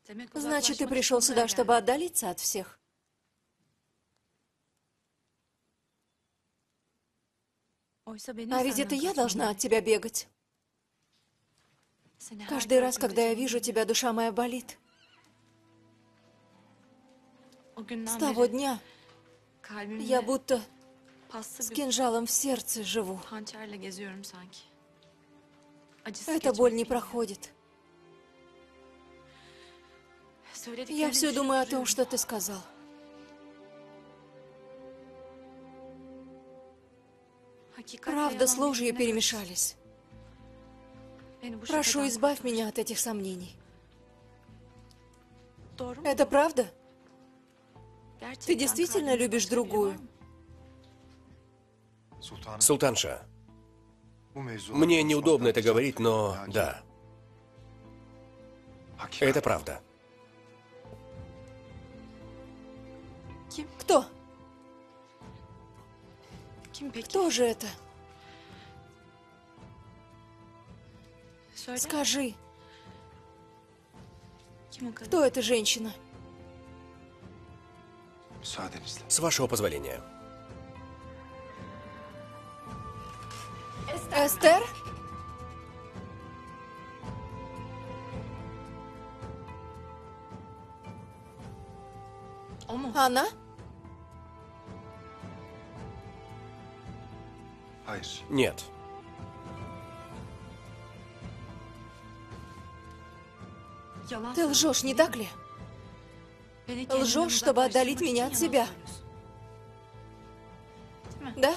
Значит, ты пришел сюда, чтобы отдалиться от всех? А ведь это я должна от тебя бегать. Каждый раз, когда я вижу тебя, душа моя болит. С того дня я будто с кинжалом в сердце живу. Эта боль не проходит. Я все думаю о том, что ты сказал. Правда с ложью перемешались. Прошу, избавь меня от этих сомнений. Это правда? Ты действительно любишь другую? Султанша, мне неудобно это говорить, но да. Это правда. Кто? Кто же это? Скажи, кто эта женщина? С вашего позволения. Эстер? Она? Нет. Ты лжешь, не так ли? Лжешь, чтобы отдалить меня от себя. Да?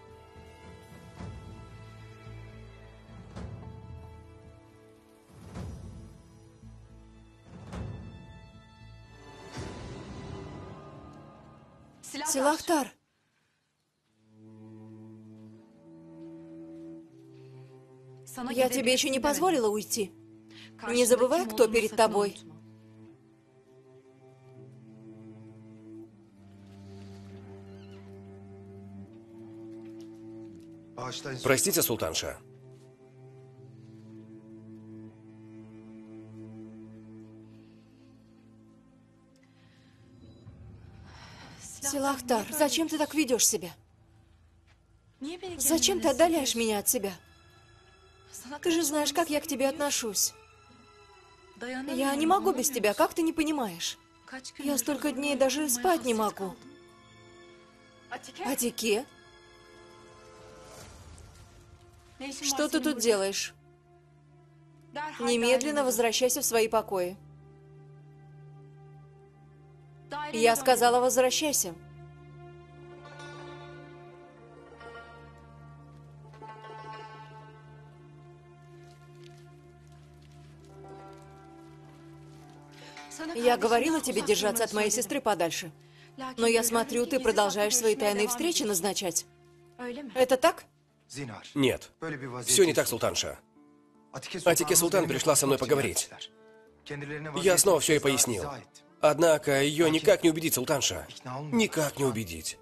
Силахтар. Я тебе еще не позволила уйти. Не забывай, кто перед тобой. Простите, султанша. Силахтар, зачем ты так ведешь себя? Зачем ты отдаляешь меня от себя? Ты же знаешь, как я к тебе отношусь. Я не могу без тебя, как ты не понимаешь? Я столько дней даже спать не могу. Атике? Что ты тут делаешь? Немедленно возвращайся в свои покои. Я сказала, возвращайся. Я говорила тебе держаться от моей сестры подальше. Но я смотрю, ты продолжаешь свои тайные встречи назначать. Это так? Нет. Все не так, султанша. Атике Султан пришла со мной поговорить. Я снова все ей пояснил. Однако ее никак не убедить, султанша. Никак не убедить.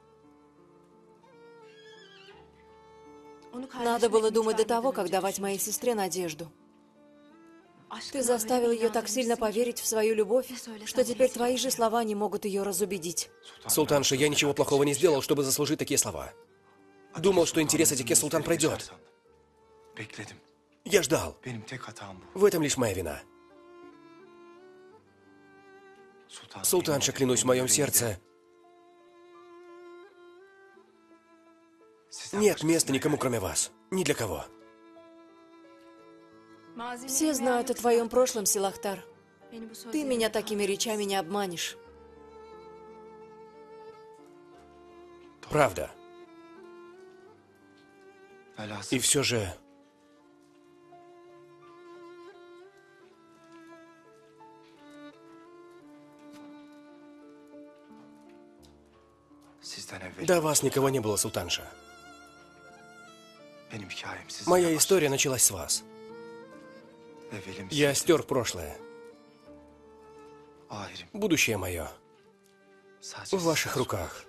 Надо было думать до того, как давать моей сестре надежду. Ты заставил ее так сильно поверить в свою любовь, что теперь твои же слова не могут ее разубедить. Султанша, я ничего плохого не сделал, чтобы заслужить такие слова. Думал, что интерес Атике Султан пройдет. Я ждал. В этом лишь моя вина. Султанша, клянусь в моем сердце, нет места никому, кроме вас. Ни для кого. Все знают о твоем прошлом, Силахтар. Ты меня такими речами не обманешь. Правда. И все же... До вас никого не было, султанша. Моя история началась с вас. Я стер прошлое. Будущее мое в ваших руках.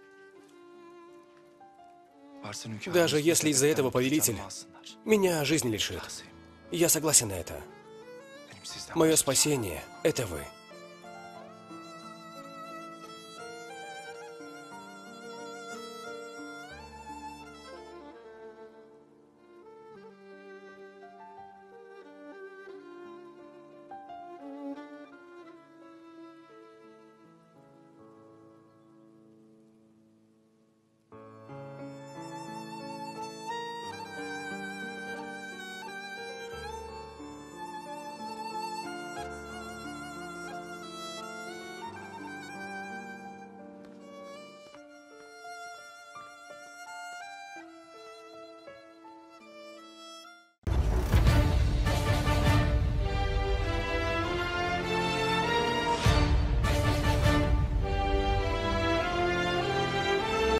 Даже если из-за этого повелитель меня жизни лишит. Я согласен на это. Мое спасение — это вы.